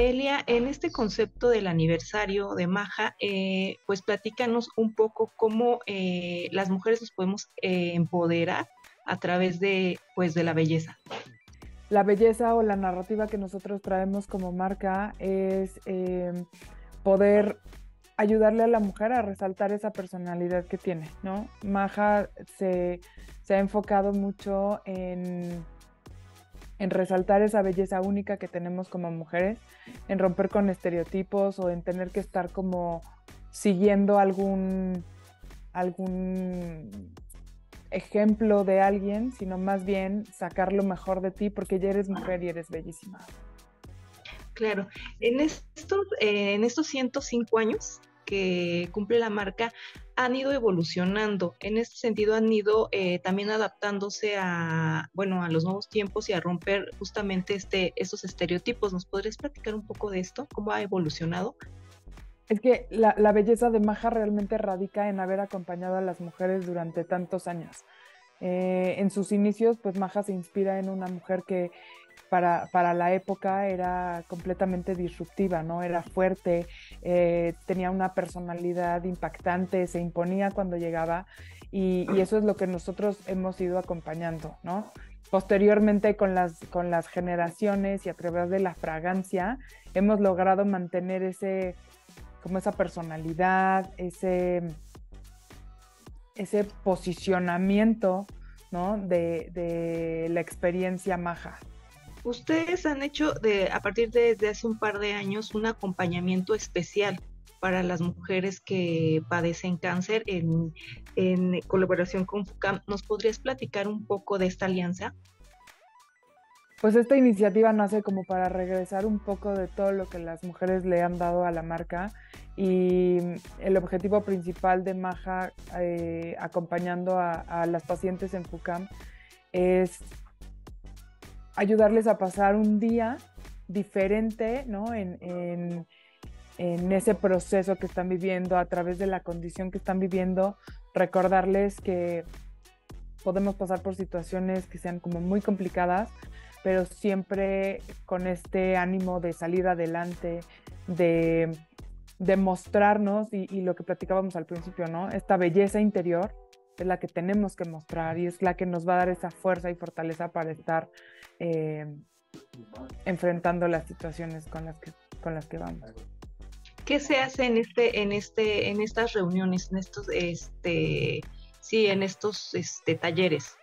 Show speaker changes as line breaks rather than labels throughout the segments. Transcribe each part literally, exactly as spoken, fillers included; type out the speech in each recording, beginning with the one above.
Elia, en este concepto del aniversario de Maja, eh, pues platícanos un poco cómo eh, las mujeres nos podemos eh, empoderar a través de, pues, de la belleza.
La belleza o la narrativa que nosotros traemos como marca es eh, poder ayudarle a la mujer a resaltar esa personalidad que tiene, ¿no? Maja se, se ha enfocado mucho en, en resaltar esa belleza única que tenemos como mujeres, en romper con estereotipos o en tener que estar como siguiendo algún, algún ejemplo de alguien, sino más bien sacar lo mejor de ti porque ya eres mujer y eres bellísima.
Claro, en estos, eh, en estos ciento cinco años que cumple la marca, han ido evolucionando. En este sentido, han ido eh, también adaptándose a, bueno, a los nuevos tiempos y a romper justamente este, estos estereotipos. ¿Nos podrías platicar un poco de esto? ¿Cómo ha evolucionado?
Es que la, la belleza de Maja realmente radica en haber acompañado a las mujeres durante tantos años. Eh, en sus inicios, pues Maja se inspira en una mujer que para, para la época era completamente disruptiva, ¿no? Era fuerte, eh, tenía una personalidad impactante, se imponía cuando llegaba y, y eso es lo que nosotros hemos ido acompañando, ¿no? Posteriormente con las, con las generaciones y a través de la fragancia hemos logrado mantener ese, como esa personalidad, ese, ese posicionamiento, ¿no? de, de la experiencia Maja.
Ustedes han hecho de, a partir de, de hace un par de años un acompañamiento especial para las mujeres que padecen cáncer en, en colaboración con FUCAM. ¿Nos podrías platicar un poco de esta alianza?
Pues esta iniciativa nace como para regresar un poco de todo lo que las mujeres le han dado a la marca y el objetivo principal de Maja eh, acompañando a, a las pacientes en FUCAM es ayudarles a pasar un día diferente, ¿no? en, en, en ese proceso que están viviendo, a través de la condición que están viviendo, recordarles que podemos pasar por situaciones que sean como muy complicadas, pero siempre con este ánimo de salir adelante, de, de mostrarnos y, y lo que platicábamos al principio, ¿no? Esta belleza interior es la que tenemos que mostrar y es la que nos va a dar esa fuerza y fortaleza para estar eh, enfrentando las situaciones con las que, con las que vamos.
¿Qué se hace en este, en este, en estas reuniones, en estos, este, sí, en estos, este, talleres?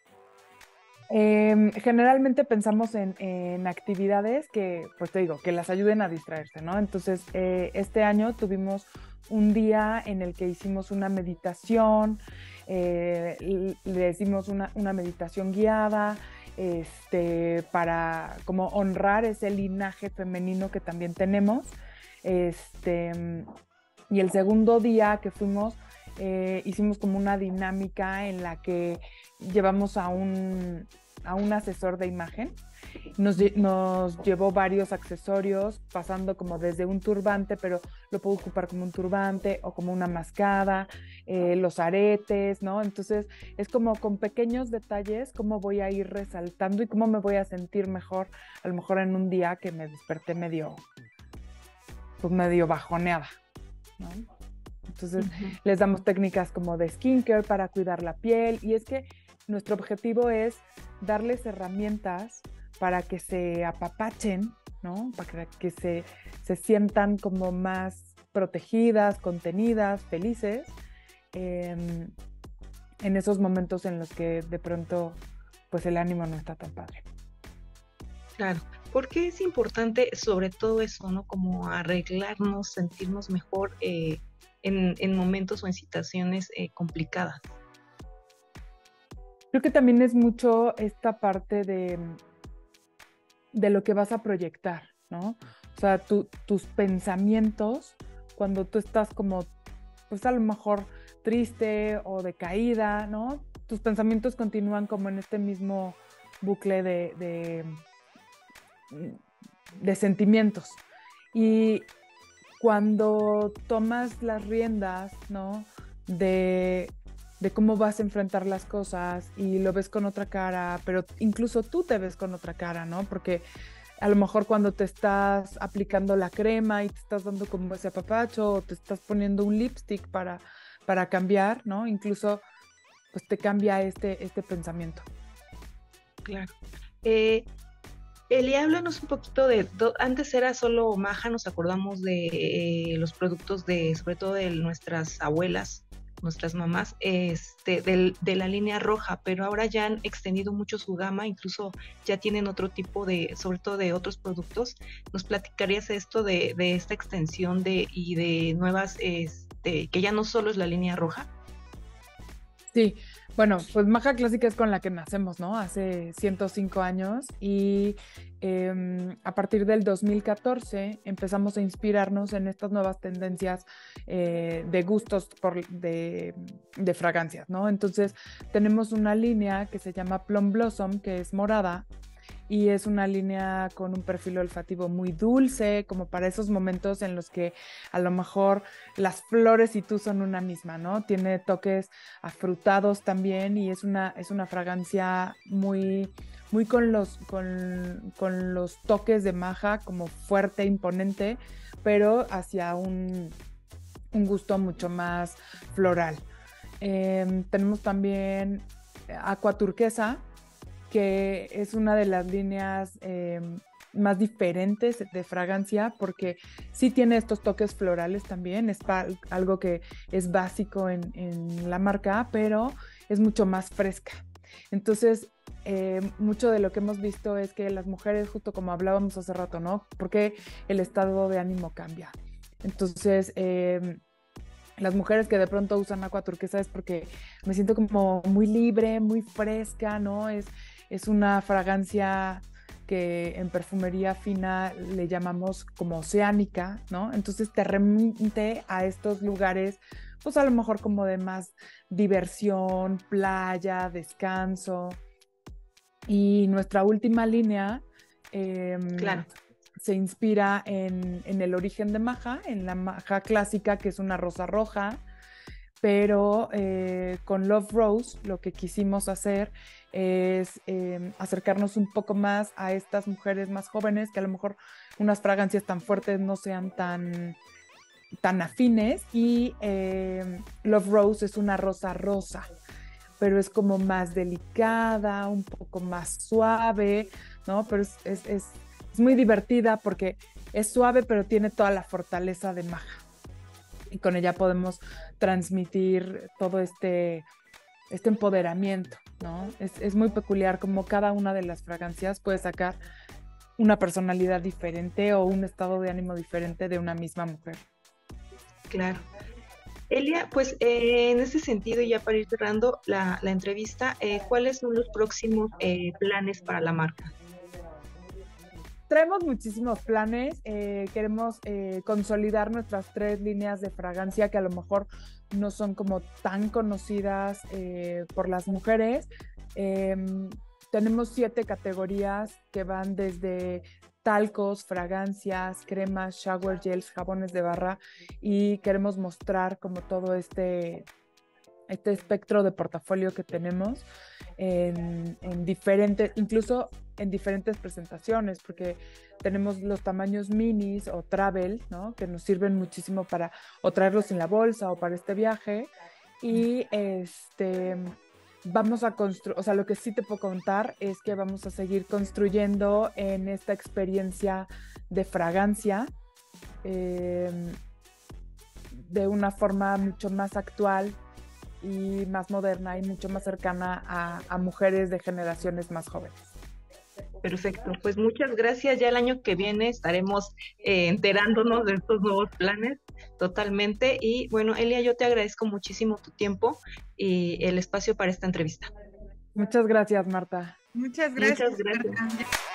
Eh, generalmente pensamos en, en actividades que, pues te digo, que las ayuden a distraerse, ¿no? Entonces, eh, este año tuvimos un día en el que hicimos una meditación, eh, le hicimos una, una meditación guiada, este, para como honrar ese linaje femenino que también tenemos. Este, y el segundo día que fuimos, eh, hicimos como una dinámica en la que llevamos a un, a un asesor de imagen. Nos, nos llevó varios accesorios, pasando como desde un turbante, pero lo puedo ocupar como un turbante o como una mascada, eh, los aretes, ¿no? Entonces es como con pequeños detalles cómo voy a ir resaltando y cómo me voy a sentir mejor, a lo mejor en un día que me desperté medio, pues medio bajoneada, ¿no? Entonces uh-huh. les damos técnicas como de skincare para cuidar la piel y es que nuestro objetivo es darles herramientas para que se apapachen, ¿no? Para que se, se sientan como más protegidas, contenidas, felices, eh, en esos momentos en los que de pronto pues el ánimo no está tan padre.
Claro, porque es importante sobre todo eso, ¿no? Como arreglarnos, sentirnos mejor eh, en, en momentos o en situaciones eh, complicadas.
Creo que también es mucho esta parte de, de lo que vas a proyectar, ¿no? O sea, tu, tus pensamientos, cuando tú estás como, pues a lo mejor triste o decaída, ¿no? Tus pensamientos continúan como en este mismo bucle de, de, de sentimientos. Y cuando tomas las riendas, ¿no? De... de cómo vas a enfrentar las cosas y lo ves con otra cara, pero incluso tú te ves con otra cara, ¿no? Porque a lo mejor cuando te estás aplicando la crema y te estás dando como ese apapacho, o te estás poniendo un lipstick para, para cambiar, ¿no? Incluso pues te cambia este, este pensamiento.
Claro. Eh, Eli, háblanos un poquito de, do, antes era solo maja, nos acordamos de eh, los productos de, sobre todo de nuestras abuelas, nuestras mamás, este, del, de la línea roja, pero ahora ya han extendido mucho su gama, incluso ya tienen otro tipo de, sobre todo de otros productos. ¿Nos platicarías esto de, de esta extensión de, y de nuevas, este, que ya no solo es la línea roja?
Sí, bueno, pues Maja Clásica es con la que nacemos, ¿no? Hace ciento cinco años y eh, a partir del dos mil catorce empezamos a inspirarnos en estas nuevas tendencias eh, de gustos por, de, de fragancias, ¿no? Entonces tenemos una línea que se llama Plum Blossom, que es morada, y es una línea con un perfil olfativo muy dulce, como para esos momentos en los que a lo mejor las flores y tú son una misma, ¿no? Tiene toques afrutados también y es una, es una fragancia muy, muy con los, con, con los toques de maja, como fuerte, imponente, pero hacia un, un gusto mucho más floral. Eh, tenemos también Aqua Turquesa, que es una de las líneas eh, más diferentes de fragancia, porque sí tiene estos toques florales también, es algo que es básico en, en la marca, pero es mucho más fresca. Entonces, eh, mucho de lo que hemos visto es que las mujeres, justo como hablábamos hace rato, ¿no? Porque el estado de ánimo cambia. Entonces, eh, las mujeres que de pronto usan Aqua Turquesa es porque me siento como muy libre, muy fresca, ¿no? Es, es una fragancia que en perfumería fina le llamamos como oceánica, ¿no? Entonces te remite a estos lugares, pues a lo mejor como de más diversión, playa, descanso. Y nuestra última línea eh,
Claro.
se inspira en, en el origen de Maja, en la Maja clásica, que es una rosa roja, pero eh, con Love Rose lo que quisimos hacer es eh, acercarnos un poco más a estas mujeres más jóvenes, que a lo mejor unas fragancias tan fuertes no sean tan, tan afines, y eh, Love Rose es una rosa rosa, pero es como más delicada, un poco más suave, ¿no? Pero es, es, es, es muy divertida porque es suave, pero tiene toda la fortaleza de Maja. Y con ella podemos transmitir todo este, este empoderamiento, ¿no? Es, es muy peculiar como cada una de las fragancias puede sacar una personalidad diferente o un estado de ánimo diferente de una misma mujer.
Claro. Elia, pues eh, en ese sentido, ya para ir cerrando la, la entrevista, eh, ¿cuáles son los próximos eh, planes para la marca?
Traemos muchísimos planes, eh, queremos eh, consolidar nuestras tres líneas de fragancia que a lo mejor no son como tan conocidas eh, por las mujeres. Eh, tenemos siete categorías que van desde talcos, fragancias, cremas, shower gels, jabones de barra, y queremos mostrar como todo este, este espectro de portafolio que tenemos en, en diferentes, incluso en diferentes presentaciones, porque tenemos los tamaños minis o travel, ¿no? Que nos sirven muchísimo para o traerlos en la bolsa o para este viaje, y este vamos a construir, o sea, lo que sí te puedo contar es que vamos a seguir construyendo en esta experiencia de fragancia eh, de una forma mucho más actual y más moderna y mucho más cercana a, a mujeres de generaciones más jóvenes.
Perfecto, pues muchas gracias. Ya el año que viene estaremos eh, enterándonos de estos nuevos planes totalmente. Y bueno, Elia, yo te agradezco muchísimo tu tiempo y el espacio para esta entrevista.
Muchas gracias, Marta.
Muchas gracias.
Muchas gracias.
Marta.